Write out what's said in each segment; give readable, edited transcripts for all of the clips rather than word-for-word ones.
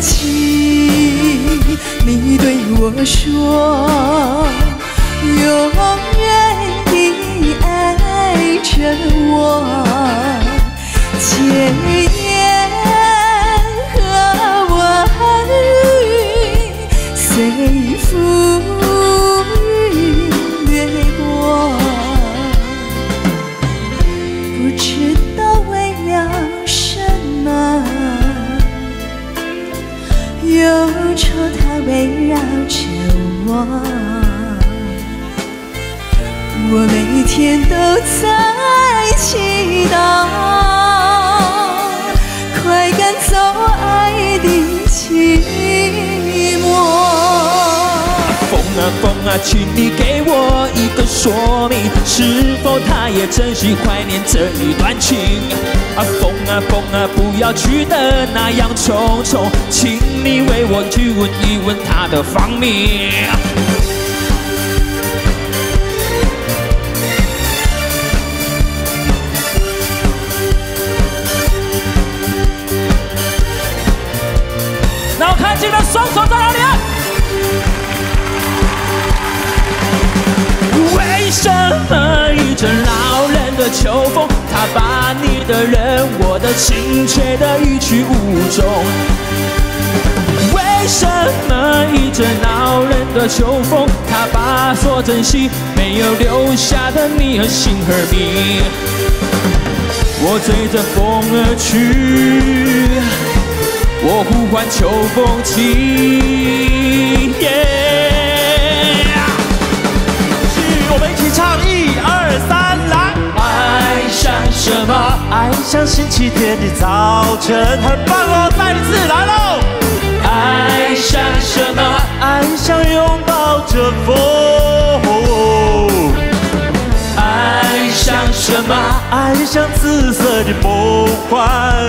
起，你对我说，永远地爱着我，千言和万语随浮云掠过，不知道为了什么，忧愁它围绕着我，我每天都在祈祷，快赶走爱的寂寞。 风啊风啊，请你给我一个说明，是否他也真心怀念这一段情？风啊，不要去的那样匆匆，请你为我去问一问他的芳名。让我看见你的双手在哪里啊？为什么一阵老人的秋风，它把你的人我的情吹得一去无踪？为什么一阵老人的秋风，它把所珍惜没有留下的你和心和命？我追着风而去，我呼唤秋风起。我们一起唱，1、2、3，来！爱像什么？ 爱像星期天的早晨，很棒哦，再一次来喽！ 爱像什么？ 爱像拥抱着风。 爱像什么？ 爱像紫色的梦幻。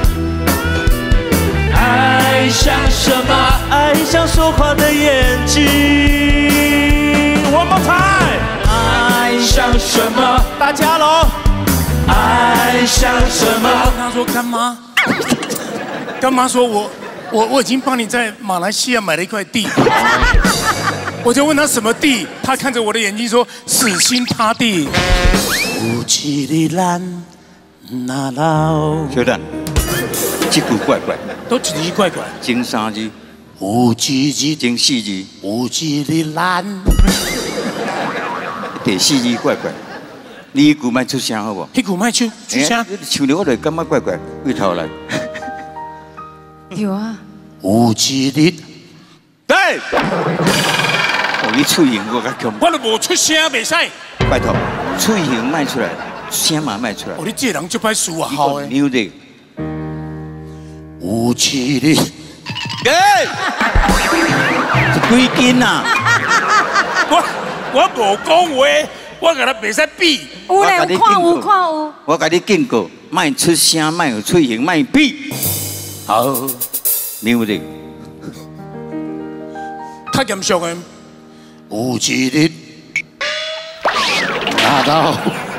爱像什么？ 爱像说话的眼睛。One more time。 爱像什么？ 大家喽！ 爱像什么？ 他说干妈，干妈说我已经帮你在马来西亚买了一块地，我就问他什么地，他看着我的眼睛说死心塌地。 有一日咱那老， 小蛋，这句怪怪， 都奇奇怪怪。 前3字， 有一日， 前4字， 有一日咱。 第4字怪怪，你一句莫出声好不好？ 屁股卖出声， 唱了我就感觉怪怪，回头来。 有啊。 有一日， 对，哦，你嘴型我较强。 我都无出声，袂使。 拜托，嘴型卖出来，声嘛卖出来。 哦，你这人就歹输啊，好诶。 牛的。 有一日， 哎，几斤啊？ 我无讲话，我甲他袂使比。 有嘞，看有看有。 我甲你警告，卖出声，卖有嘴型，卖比。好，牛的。 较严肃诶。 有一日，那老，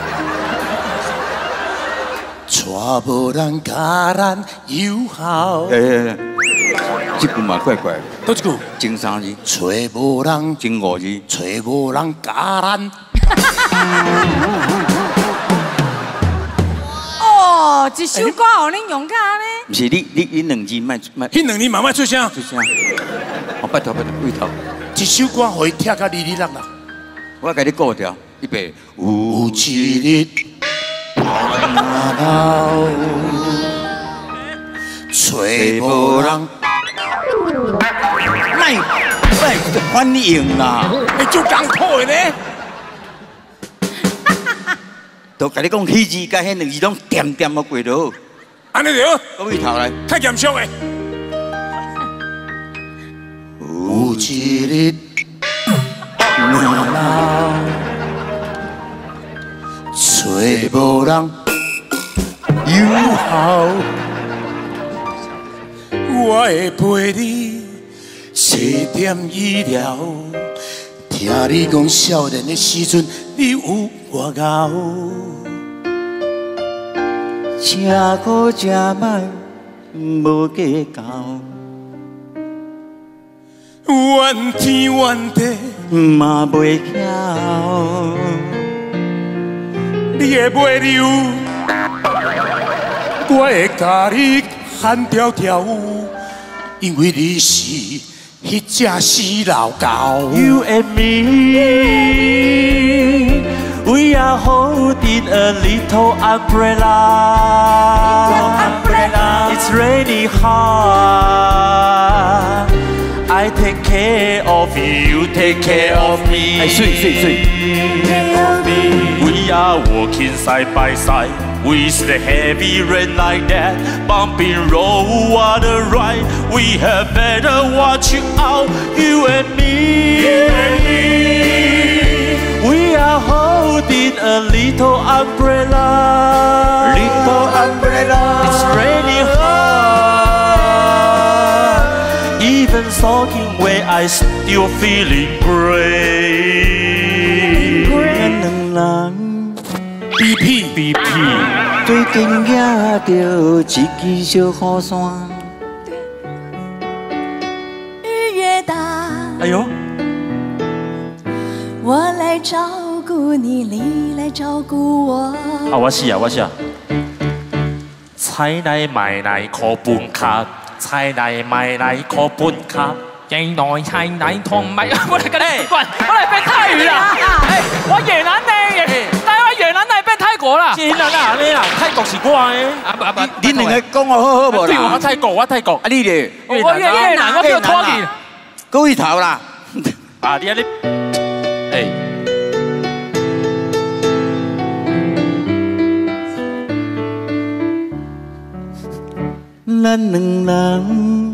带无人甲咱友好。 这句嘛怪怪。 倒一句？ 前3字。 找无人， 前5字。 找无人甲咱。 哦，一首歌互恁用甲安尼。 不是你2字卖。 迄2字慢慢出声。 出声。我拜托，回头。 一首歌互伊听甲哩哩啦啦。 我甲你顾掉，预备。 有一日，那老，找无人。 卖反应啦！ 你做艰苦的呢？ 都甲你讲，迄字甲迄2字拢点点啊过落。 安尼着。 讲伊头来。 较严肃的。 有一日，那老，找无人友好。 我会陪你西点医疗， 听你讲少年的时阵，你有我熬， 吃苦吃慢无计较， 怨天怨地嘛袂晓， 你会袂溜，我会甲你喊条条，因为你是迄只死老狗。 You and me, we are holding a little umbrella. It's raining hard. I take care of you, take care of me. 哎，水。 We are walking side by side with the heavy rain like that, bumping road water right. We had better watch you out, you and me. We are holding a little umbrella. Little umbrella. It's raining hard. Even soaking wet, I still feeling great. 咱两人 BP 最近举着一支小雨伞， 雨越大， 哎呦， 我来照顾你，你来照顾我。 啊，我是。菜来买来课本卡，菜来买来课本卡。原來係奶同米，我嚟跟你關，我嚟變泰語啦！哎，我越南呢，但係我越南係變泰國啦。越南啊，你啊，泰國是我嘅。 你兩個講我好好無啦？ 我泰國。啊，你哋？我越南，我叫拖兒。 高一頭啦。 啊，你啊你，哎。 咱两人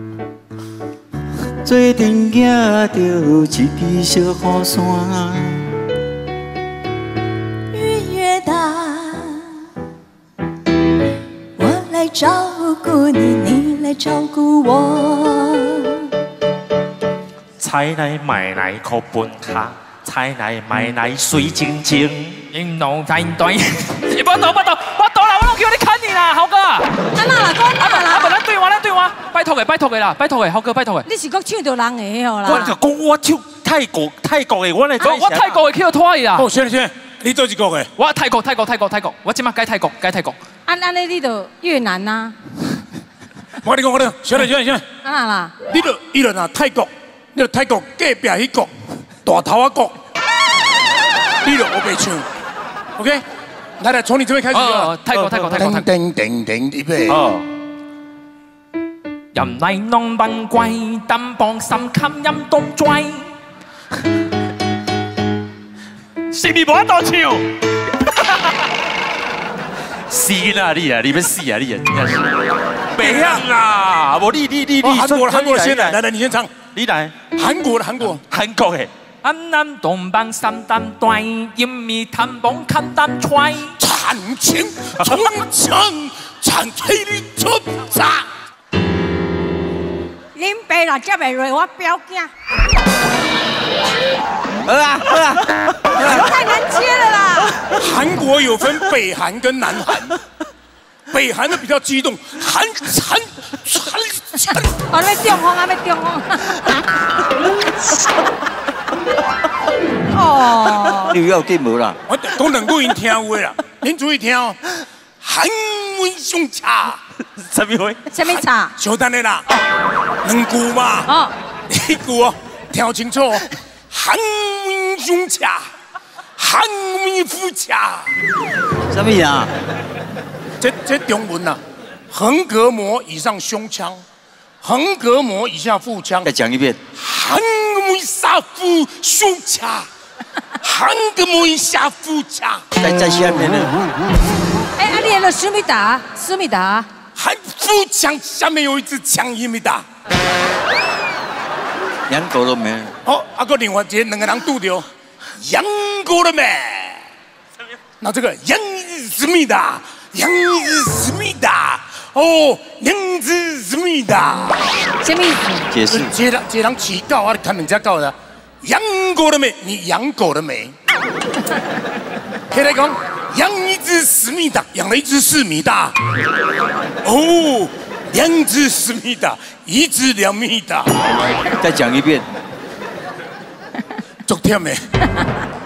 做阵举着一支小雨伞， 雨越大，我来照顾你，你来照顧我。 菜來買來課本卡，菜來買來水晶晶。應腦太對，我到啦，我都叫你看你啦，豪哥。 啊哪啦，講哪啦？ 啊，咱對話，拜託嘅啦，拜託嘅，豪哥拜託嘅。 你是講唱到人嘅好啦。 我就講我唱泰國嘅，我嚟做。我泰國嘅叫拖兒啦。 哦，先，你做一個嘅。 我泰國，我即刻改泰國。 安尼你就越南啦。 我跟你講，小弟， 啊哪啦？ 你就拿泰國，你就泰國隔壁迄國大頭仔國，你就我袂唱。OK， 來，從你這邊開始。 泰國。 叮，預備。 哦。人嚟弄笨貴，擔幫心襟飲凍醉。是你冇得當笑。死啦你啊！你要死啊你啊！別樣啦！我你。 韓國先來，來，你先唱。 你來。 韓國嘅。 暗暗東邦三擔對，陰味探幫看擔吹。 殘情衝槍，殘氣你出閘。 恁爸啦，才袂讓我表囝。 好啊， 太難接了啦。 韓國有分北韓跟南韓，北韓的比較激動，韓。 我要中風。哦， 你有緊無啦？ 我講兩句因聽有的啦，您注意聽哦。韓文上茶， 什麼話？ 什麼茶？ 小等的啦，兩句嘛。 哦， 一句哦，聽清楚哦。韓文上茶，韓文副茶。 什麼呀？ 這中文啊，橫膈膜以上胸腔，橫膈膜以下腹腔。 再講一遍。 韓文下腹胸腔，韓膈膜以下腹腔。 在下面呢？ 哎，啊，你那思密達， 韓腹腔下面有一支槍，思密達。 養狗了沒？ 好，啊個另外一兩個人拄着，養過了沒？那這個養思密達，哦，養子思密達。 什麼意思？ 解釋。 這人起告啊，看人家告的，養過了沒？你養狗了沒？可以來講，養一隻思密達，養了一隻思密達。哦， 2只思密达，1只2密达。 再讲一遍。 足忝的。